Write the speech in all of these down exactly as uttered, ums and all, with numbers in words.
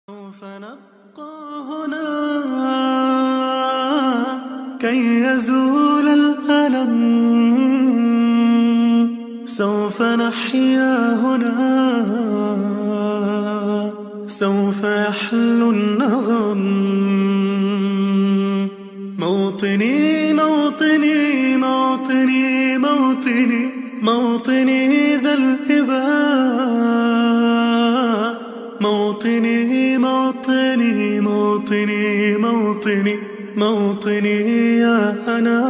سوف نبقى هنا كي يزول الألم، سوف نحيا هنا، سوف يحلو النغم. موطني موطني موطني موطني موطني ذا الإباء، موطني موطني موطني موطني موطني يا أنا.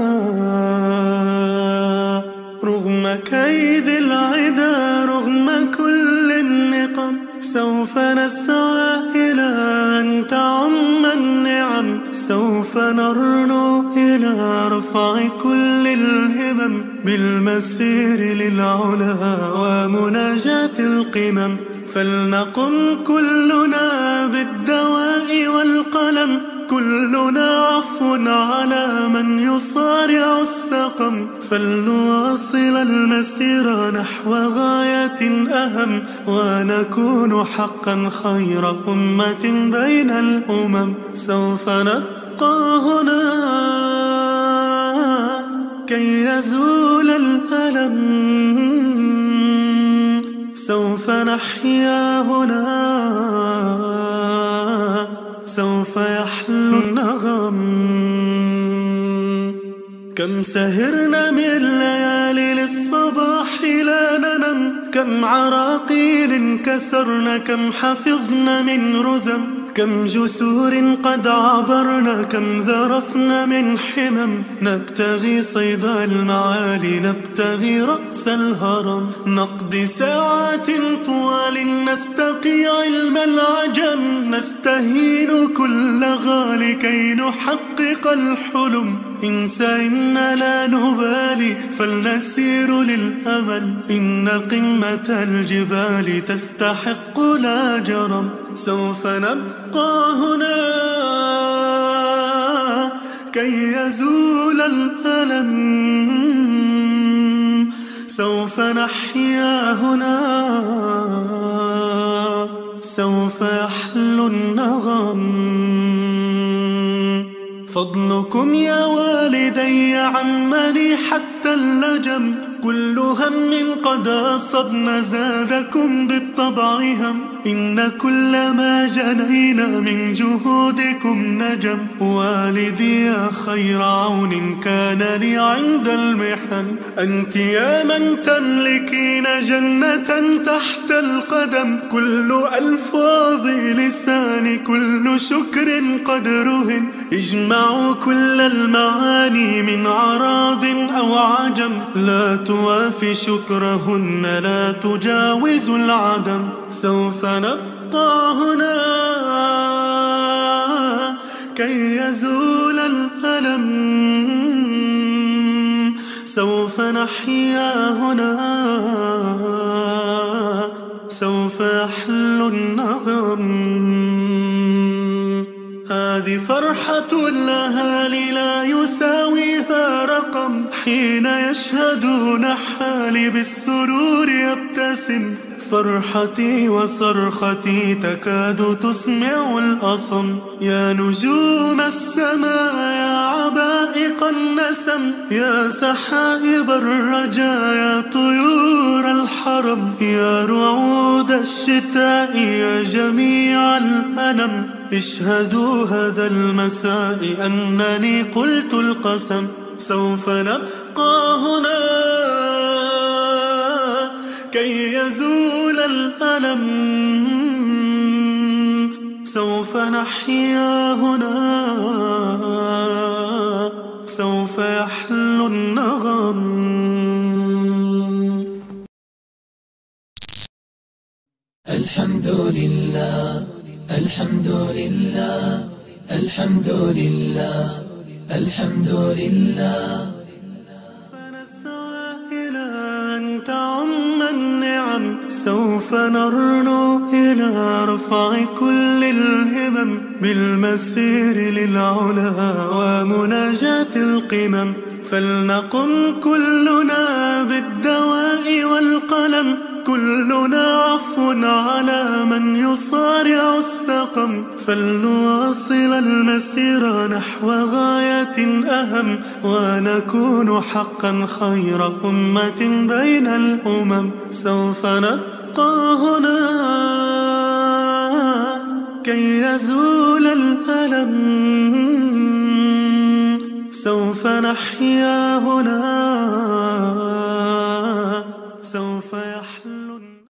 رغم كيد العدا، رغم كل النقم، سوف نسعى إلى أن تعم النعم، سوف نرنو إلى رفع كل الهمم، بالمسير للعلا ومناجاة القمم. فلنقم كلنا بالدواء والقلم، كلنا عفو على من يصارع السقم. فلنواصل المسير نحو غاية أهم، ونكون حقا خير أمة بين الأمم. سوف نبقى هنا كي يزول الألم، سوف نحيا هنا، سوف يحلو النغم. كم سهرنا من ليالي للصباح لا ننم، كم عراقيل كسرنا، كم حفظنا من رزم، كم جسور قد عبرنا، كم ذرفنا من حمم. نبتغي صيد المعالي، نبتغي رأس الهرم، نقضي ساعات طوال نستقي علم العجم، نستهين كل غالي كي نحقق الحلم. إن سئمنا لا نبالي فلنسير للأمل، إن قمة الجبال تستحق لا جرم. سوف نبقى هنا كي يزول الألم، سوف نحيا هنا، سوف يحلو النغم. فضلكم يا والدي عمني حتى اللجم، كل هم قد أصبنا زادكم بالطبع هم، إن كل ما جنينا من جهودكم نجم. والدي يا خير عون كان لي عند المحن، أنت يا من تملكين جنة تحت القدم. كل ألفاظ لساني كل شكر قد رهن، اجمعوا كل المعاني من عراب أو عجم، لا توافي شكرهن لا تجاوز العدم. سوف نبقى هنا كي يزول الألم، سوف نحيا هنا، سوف يحلو النغم. هذه فرحة الأهالي لا يساويها رقم، حين يشهدون حالي بالسرور يبتسم. فرحتي وصرختي تكاد تسمع الأصم، يا نجوم السماء يا عبائق النسم، يا سحائب الرجا يا طيور الحرم، يا رعود الشتاء يا جميع الأنم. اشهدوا هذا المساء أنني قلت القسم. سوف نبقى هنا كي يزول الألم، سوف نحيا هنا، سوف يحلو النغم. الحمد لله الحمد لله الحمد لله الحمد لله. فنسعى إلى أن تعم النعم، سوف نرنو إلى رفع كل الهمم، بالمسير للعلا ومناجاة القمم. فلنقم كلنا بالدواء والقلم، كلنا عفو على من يصارع السقم، فلنواصل المسير نحو غاية أهم، ونكون حقا خير أمة بين الأمم. سوف نبقى هنا كي يزول الألم، سوف نحيا هنا